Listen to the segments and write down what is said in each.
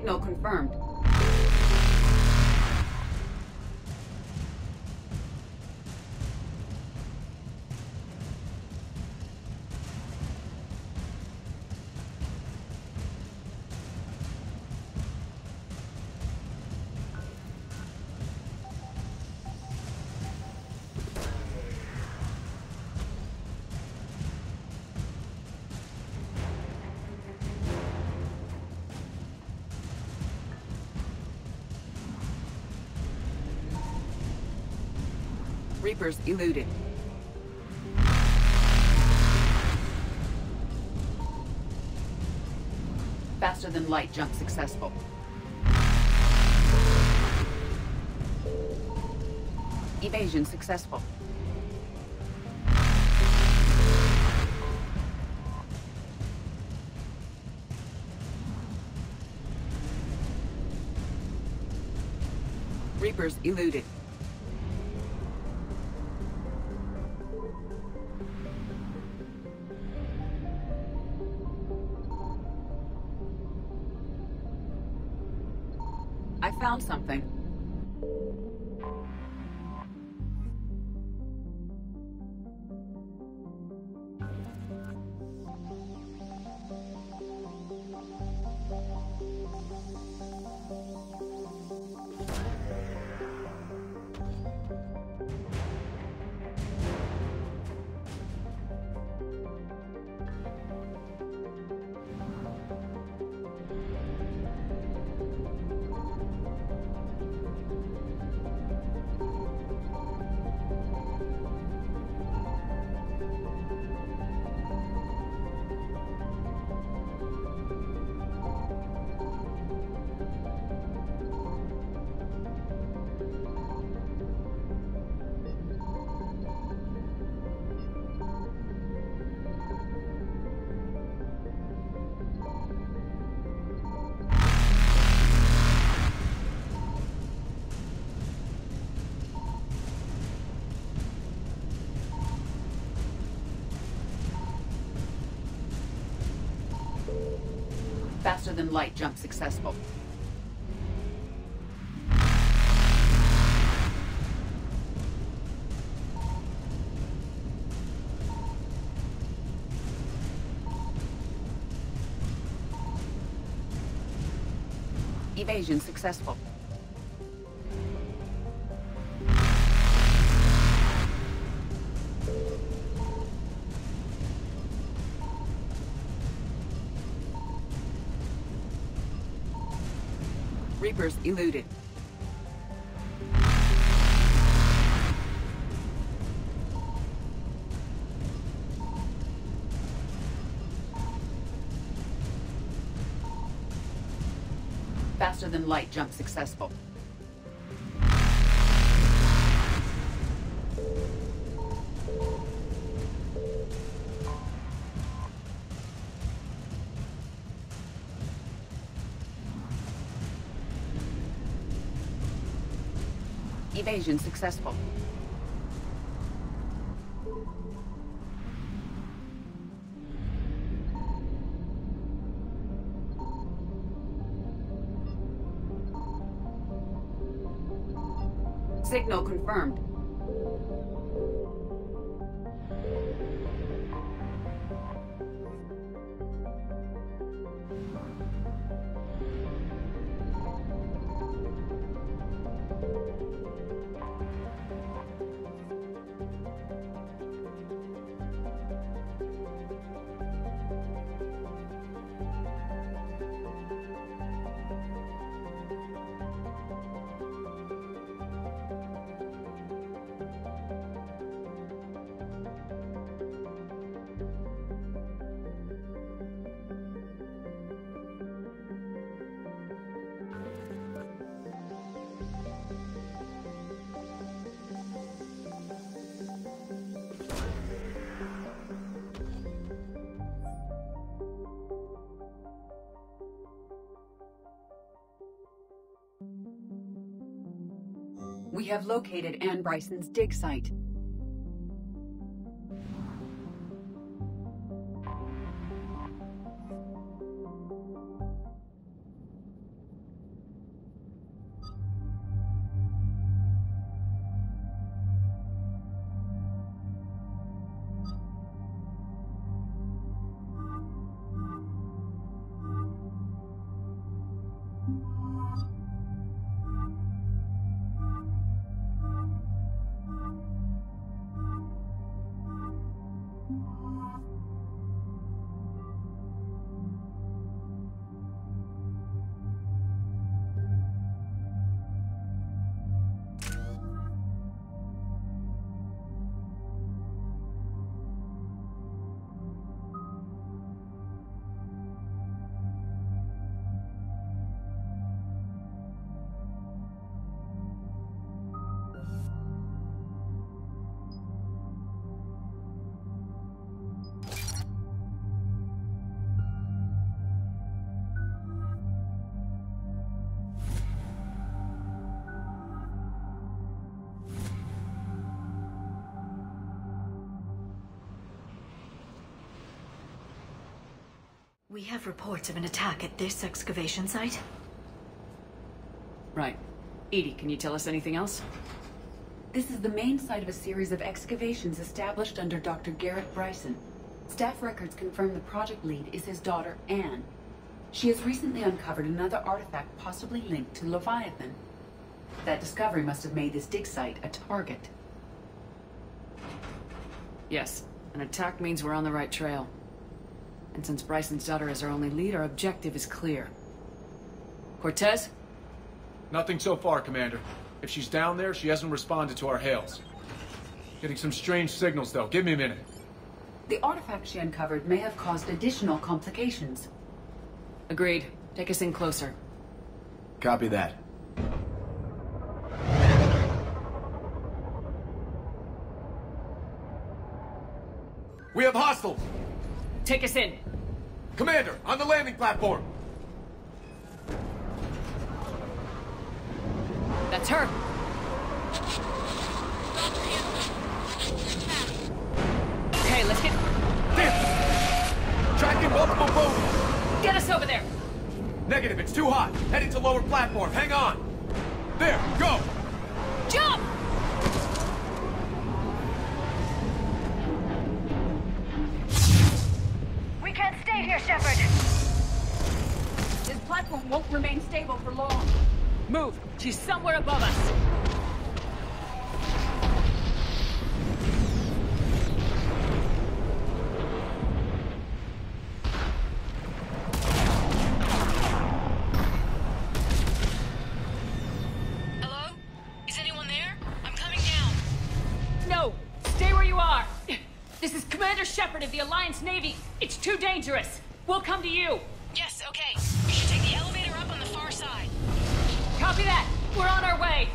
Signal confirmed. Reapers eluded. Faster than light jump successful. Evasion successful. Reapers eluded. I found something. Faster than light jump successful. Evasion successful. Reapers eluded. Faster than light jump successful. Evasion successful. Signal confirmed. We have located Anne Bryson's dig site. We have reports of an attack at this excavation site. Right. Edie, can you tell us anything else? This is the main site of a series of excavations established under Dr. Garrett Bryson. Staff records confirm the project lead is his daughter, Anne. She has recently uncovered another artifact possibly linked to Leviathan. That discovery must have made this dig site a target. Yes, an attack means we're on the right trail. And since Bryson's daughter is our only lead, our objective is clear. Cortez? Nothing so far, Commander. If she's down there, she hasn't responded to our hails. Getting some strange signals, though. Give me a minute. The artifact she uncovered may have caused additional complications. Agreed. Take us in closer. Copy that. We have hostiles! Take us in. Commander, on the landing platform! That's her. Okay, let's get... Damn! Tracking multiple boats! Get us over there! Negative, it's too hot. Heading to lower platform. Hang on! There, go! Jump! We can't stay here, Shepard! This platform won't remain stable for long. Move! She's somewhere above us! Hello? Is anyone there? I'm coming down. No! Stay where you are! This is Commander Shepard of the Alliance Navy. It's too dangerous. We'll come to you. Yes, okay. We should take the elevator up on the far side. Copy that. We're on our way.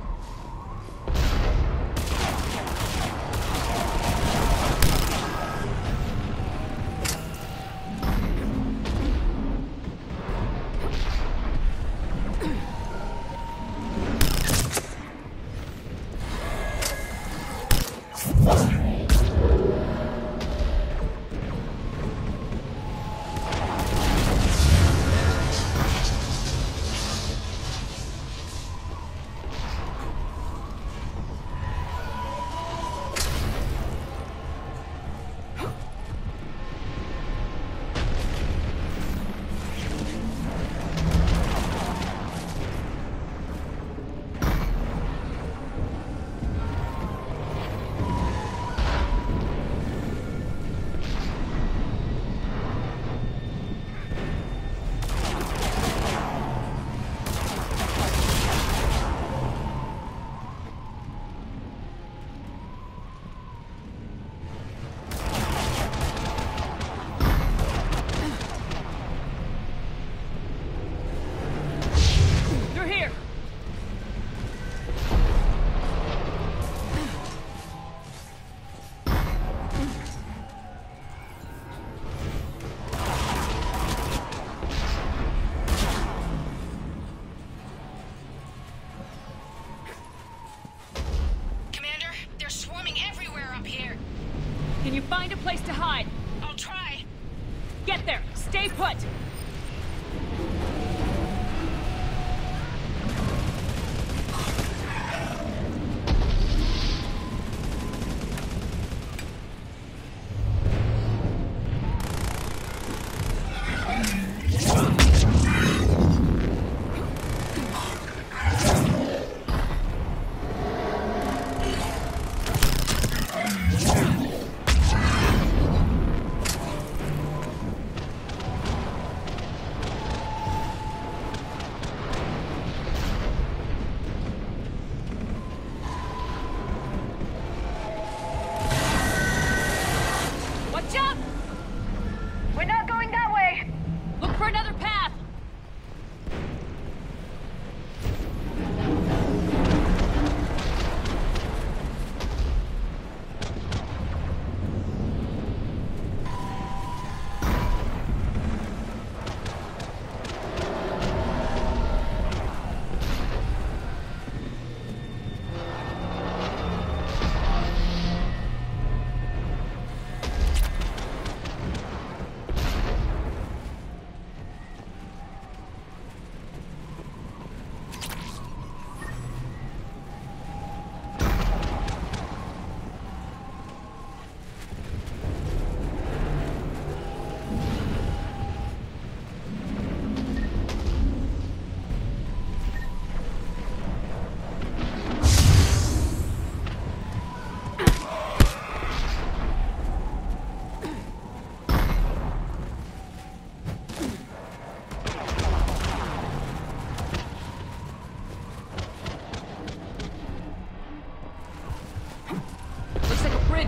Can you find a place to hide? I'll try. Get there! Stay put!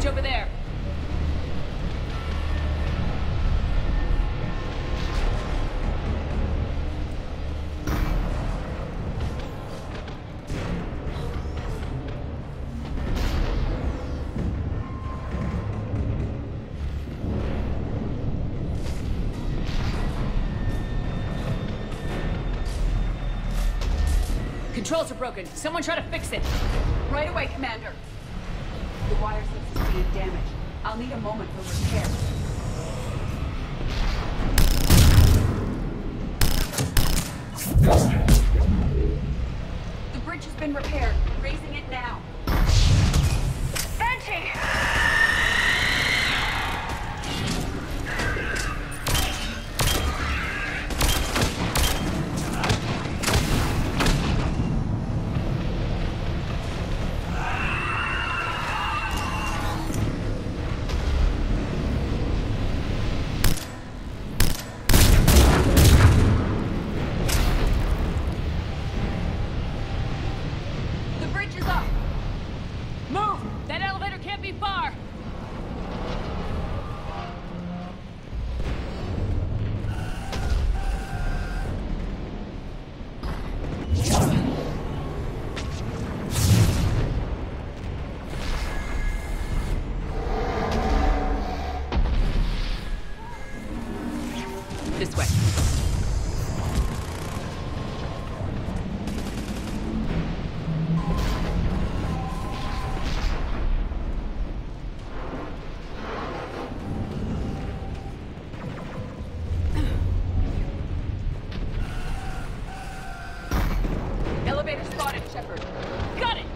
bridge over there. Controls are broken. Someone try to fix it. Right away, Commander. The wires have sustained damage. I'll need a moment for repair. The bridge has been repaired. Raising it now. Banshee! This way. Elevator spotted, Shepard. Got it!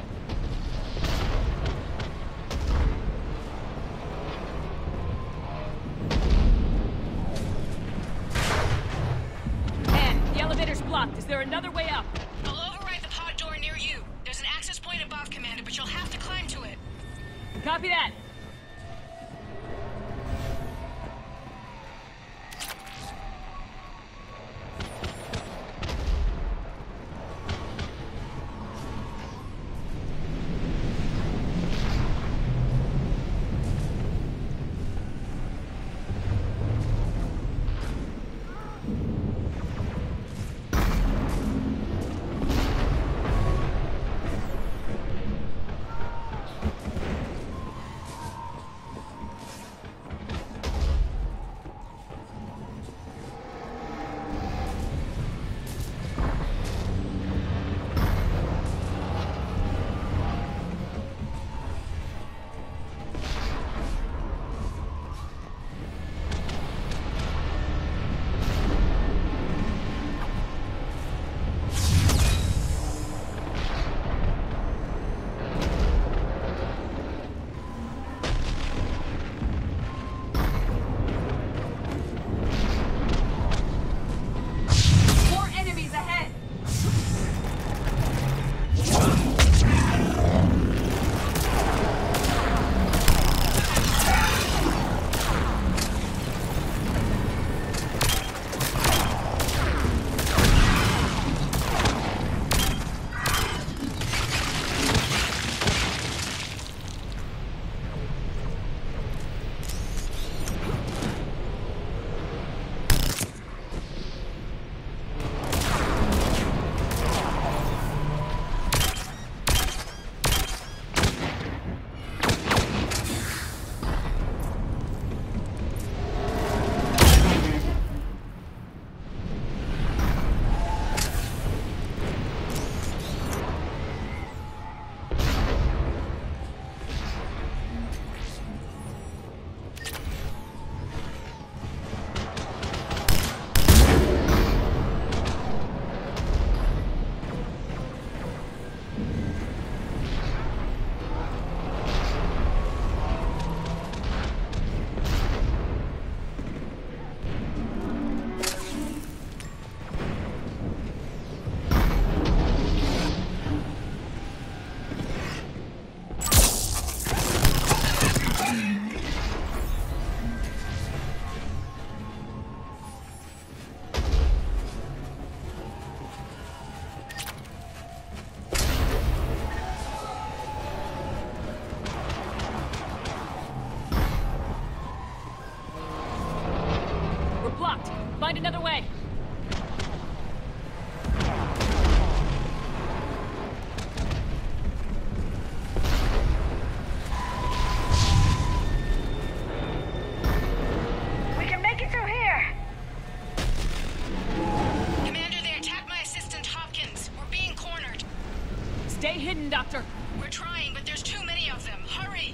The elevator's blocked. Is there another way up? I'll override the pod door near you. There's an access point above, Commander, but you'll have to climb to it. Copy that. in, Doctor. We're trying, but there's too many of them. Hurry!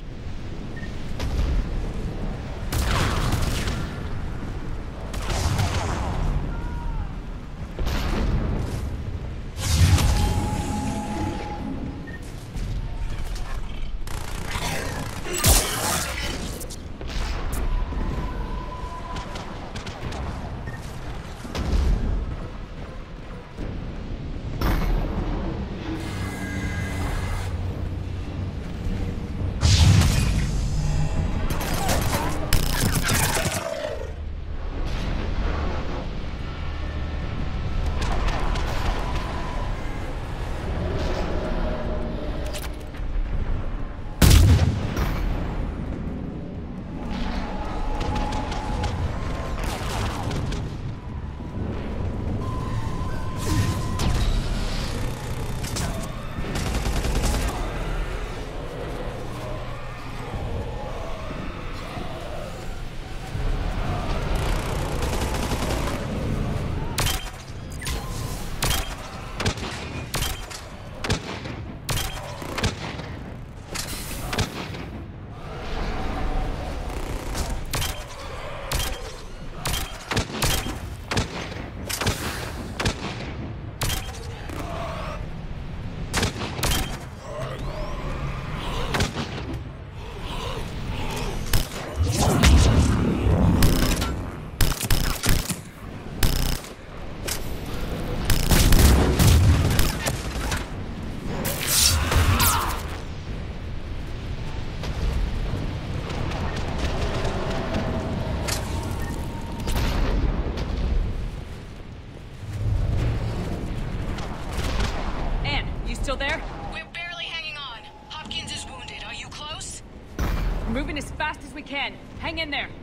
Still there? We're barely hanging on. Hopkins is wounded. Are you close? We're moving as fast as we can. Hang in there.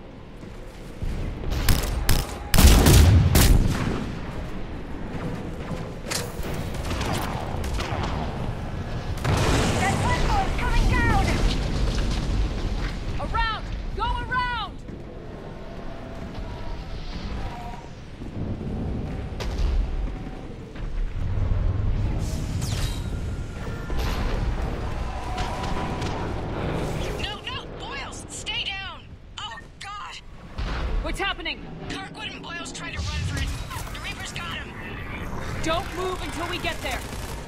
That platform's coming down! Around! Go around! No! Boyles! Stay down! Oh, God! What's happening? Kirkwood and Boyles tried to run for it. The Reapers got him. Don't move until we get there.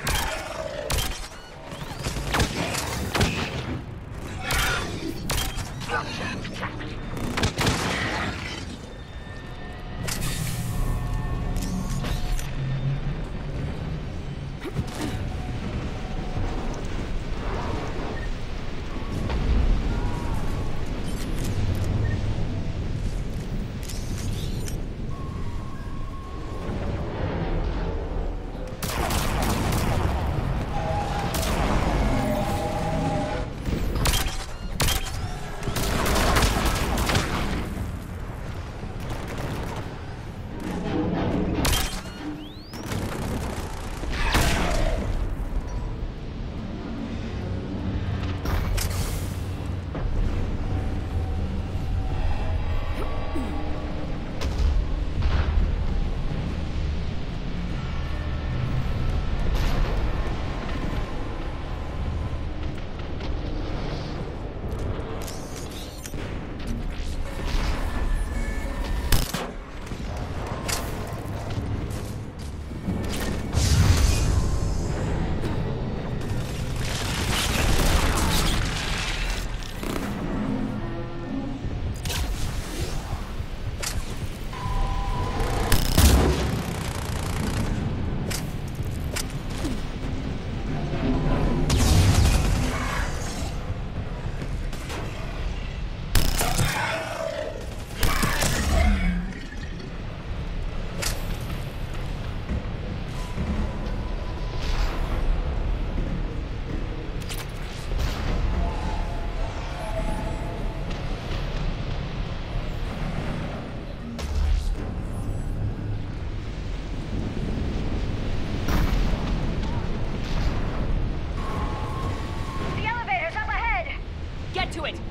to it!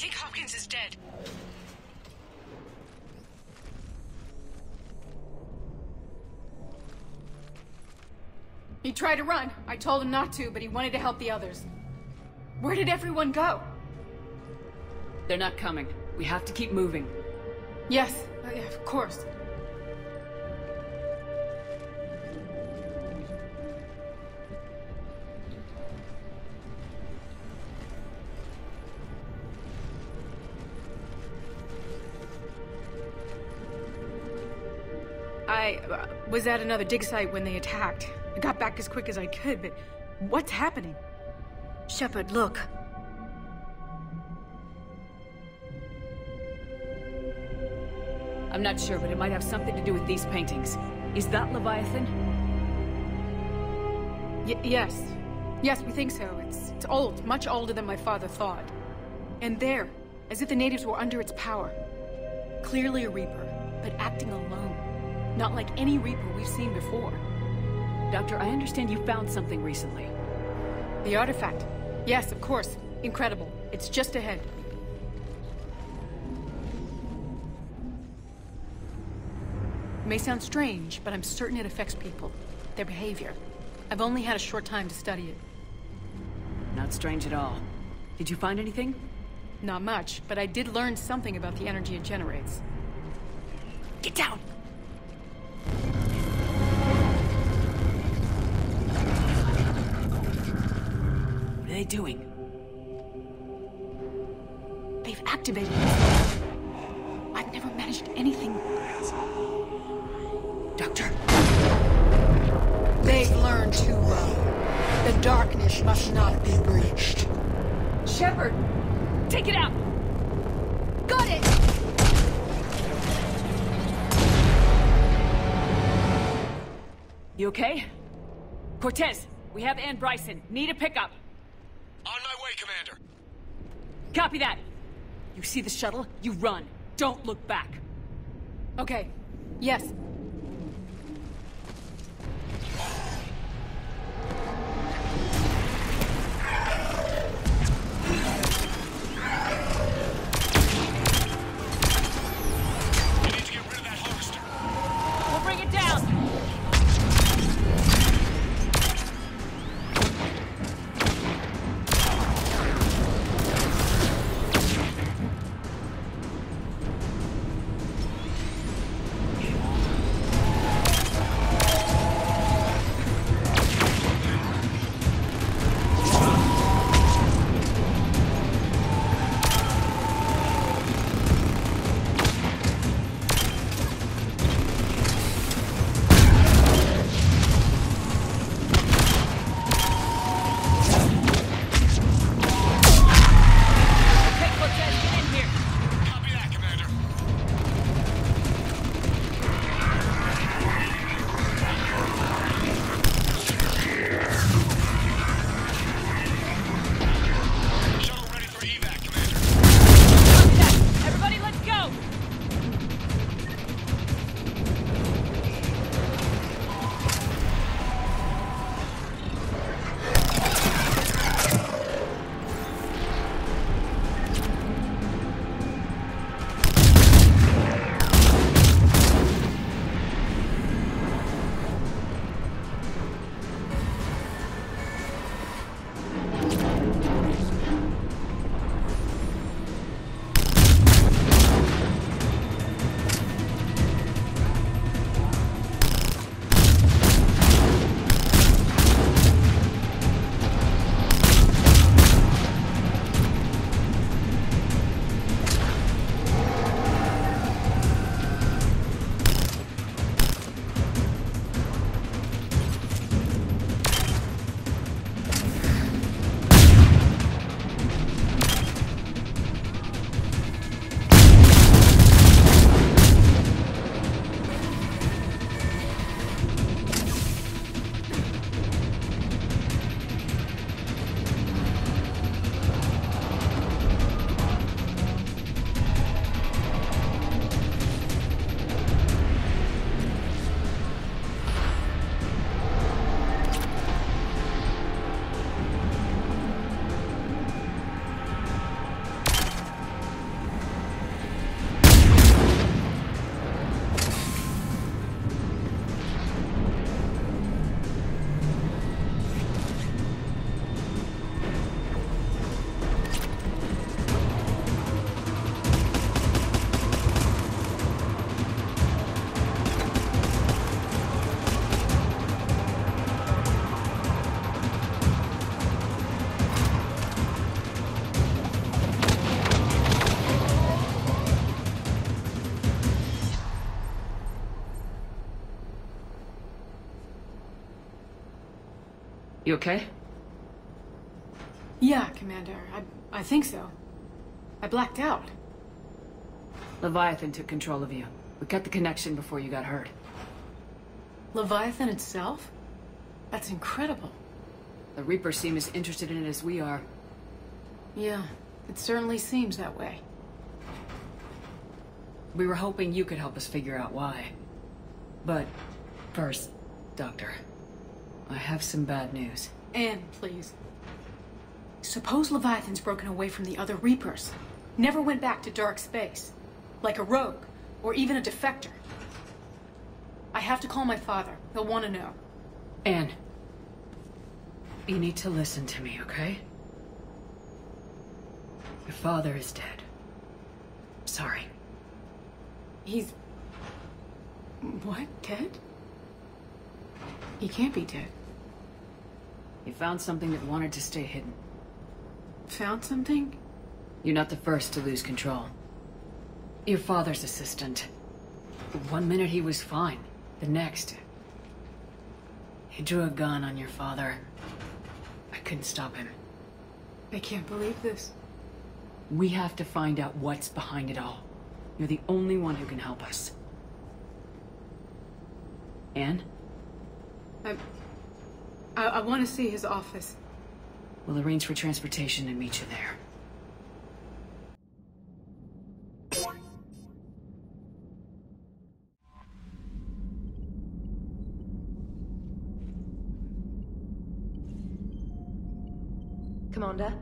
think Hopkins is dead. He tried to run. I told him not to, but he wanted to help the others. Where did everyone go? They're not coming. We have to keep moving. Yes, yeah, of course. I was at another dig site when they attacked. I got back as quick as I could, but what's happening? Shepard, look. I'm not sure, but it might have something to do with these paintings. Is that Leviathan? Yes. Yes, we think so. It's old, much older than my father thought. And there, as if the natives were under its power. Clearly a Reaper, but acting alone. Not like any Reaper we've seen before. Doctor, I understand you found something recently. The artifact. Yes, of course. Incredible. It's just ahead. It may sound strange, but I'm certain it affects people. Their behavior. I've only had a short time to study it. Not strange at all. Did you find anything? Not much, but I did learn something about the energy it generates. Get down! What are they doing? They've activated it. I've never managed anything. Doctor? They've learned too well. The darkness must not be breached. Shepard! Take it out! Got it! You okay? Cortez, we have Ann Bryson. Need a pickup. On my way, Commander. Copy that. You see the shuttle? You run. Don't look back. Okay. Yes. We need to get rid of that harvester. We'll bring it down. You okay? Yeah, Commander. I think so. I blacked out. Leviathan took control of you. We cut the connection before you got hurt. Leviathan itself? That's incredible. The Reapers seem as interested in it as we are. Yeah, it certainly seems that way. We were hoping you could help us figure out why. But first, Doctor, I have some bad news. Anne, please. Suppose Leviathan's broken away from the other Reapers. Never went back to dark space. Like a rogue, or even a defector. I have to call my father. He'll want to know. Anne, you need to listen to me, okay? Your father is dead. Sorry. He's... what? Dead? He can't be dead. He found something that wanted to stay hidden. Found something? You're not the first to lose control. Your father's assistant. One minute he was fine. The next... he drew a gun on your father. I couldn't stop him. I can't believe this. We have to find out what's behind it all. You're the only one who can help us. Anne? I want to see his office. We'll arrange for transportation and meet you there. Commander?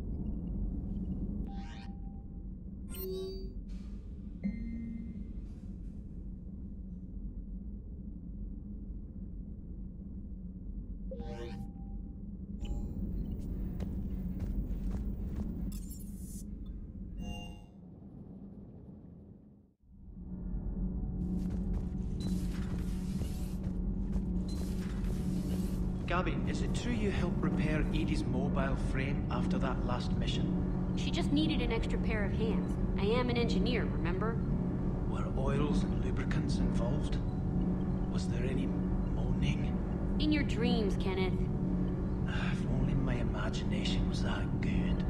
Gabby, is it true you helped repair Edie's mobile frame after that last mission? She just needed an extra pair of hands. I am an engineer, remember? Were oils and lubricants involved? Was there any moaning? In your dreams, Kenneth. If only my imagination was that good.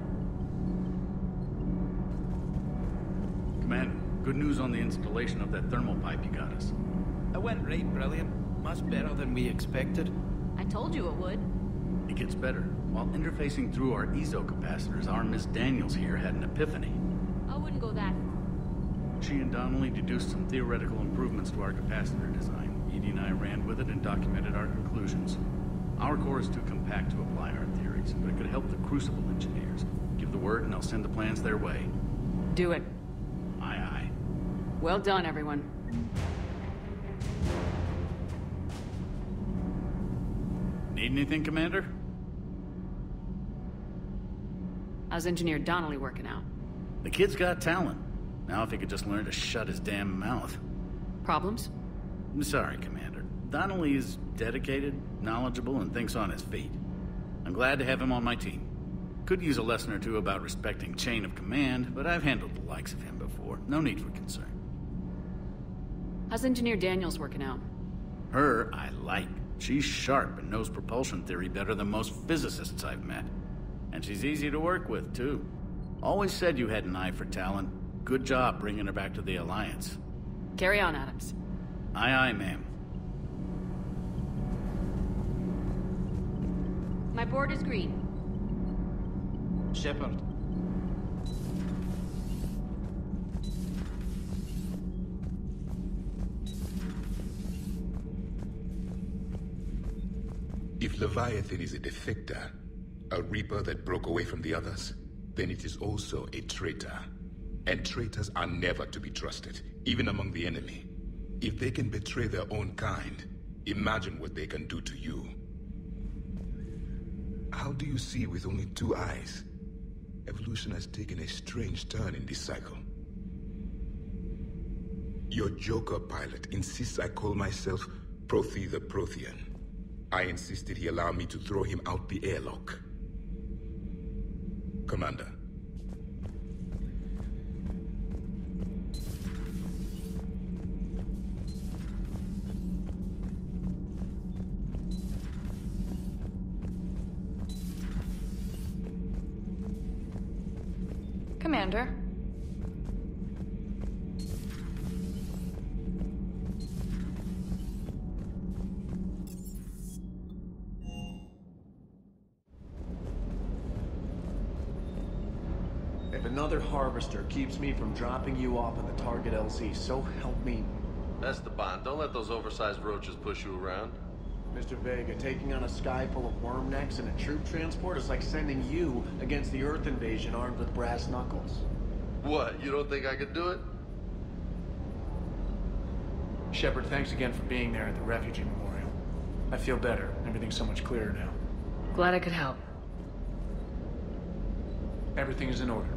Commander, good news on the installation of that thermal pipe you got us. It went right brilliant. Much better than we expected. I told you it would. It gets better. While interfacing through our ESO capacitors, our Miss Daniels here had an epiphany. I wouldn't go that far. She and Donnelly deduced some theoretical improvements to our capacitor design. Edie and I ran with it and documented our conclusions. Our core is too compact to apply our theories, but it could help the Crucible engineers. Give the word and I'll send the plans their way. Do it. Aye, aye. Well done, everyone. Need anything, Commander? How's Engineer Donnelly working out? The kid's got talent. Now if he could just learn to shut his damn mouth. Problems? I'm sorry, Commander. Donnelly is dedicated, knowledgeable, and thinks on his feet. I'm glad to have him on my team. Could use a lesson or two about respecting chain of command, but I've handled the likes of him before. No need for concern. How's Engineer Daniels working out? Her, I like. She's sharp and knows propulsion theory better than most physicists I've met. And she's easy to work with, too. Always said you had an eye for talent. Good job bringing her back to the Alliance. Carry on, Adams. Aye, aye, ma'am. My board is green. Shepard. If Leviathan is a defector, a reaper that broke away from the others, then it is also a traitor. And traitors are never to be trusted, even among the enemy. If they can betray their own kind, imagine what they can do to you. How do you see with only 2 eyes? Evolution has taken a strange turn in this cycle. Your Joker pilot insists I call myself Prothi the Prothean. I insisted he allow me to throw him out the airlock. Commander. Commander. If another harvester keeps me from dropping you off on the target LZ, so help me. That's the bond. Don't let those oversized roaches push you around. Mr. Vega, taking on a sky full of worm necks and a troop transport is like sending you against the Earth invasion armed with brass knuckles. What, you don't think I could do it? Shepard, thanks again for being there at the refugee memorial. I feel better. Everything's so much clearer now. Glad I could help. Everything is in order.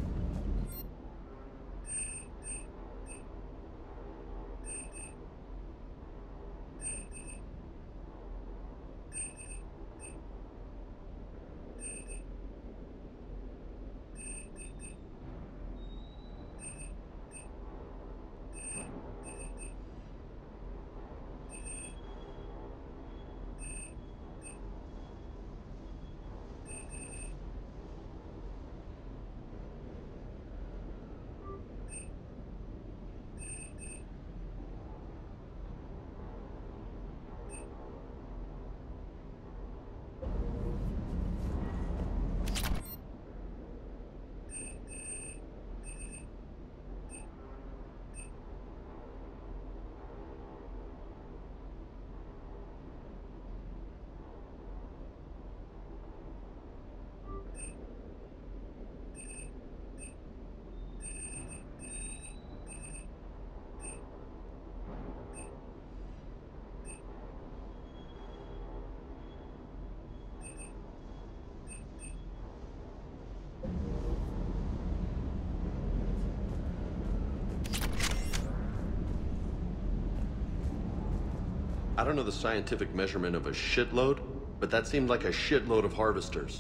I don't know the scientific measurement of a shitload, but that seemed like a shitload of harvesters.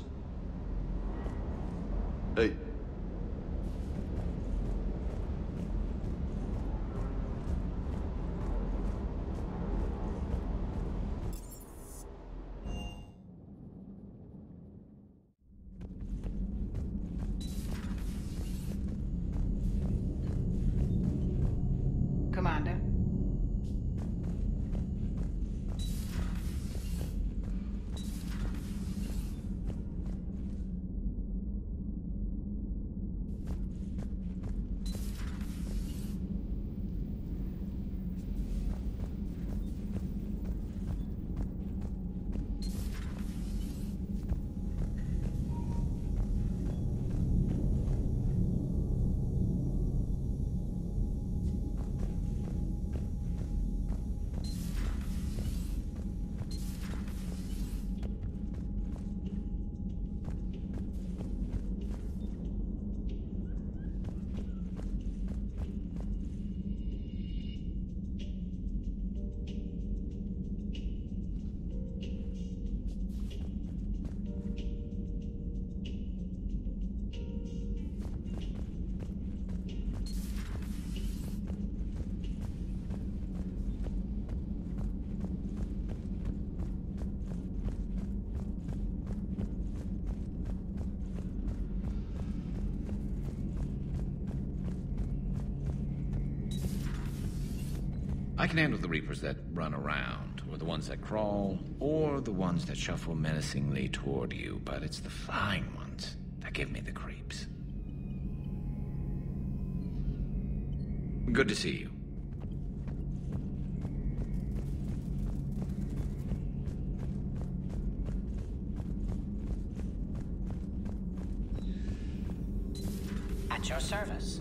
Hey. Commander. I can handle the Reapers that run around, or the ones that crawl, or the ones that shuffle menacingly toward you, but it's the flying ones that give me the creeps. Good to see you. At your service.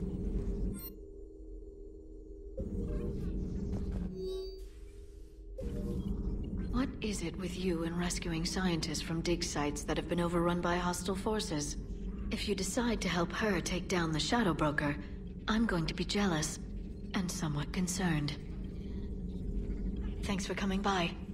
What is it with you and rescuing scientists from dig sites that have been overrun by hostile forces? If you decide to help her take down the Shadow Broker, I'm going to be jealous and somewhat concerned. Thanks for coming by.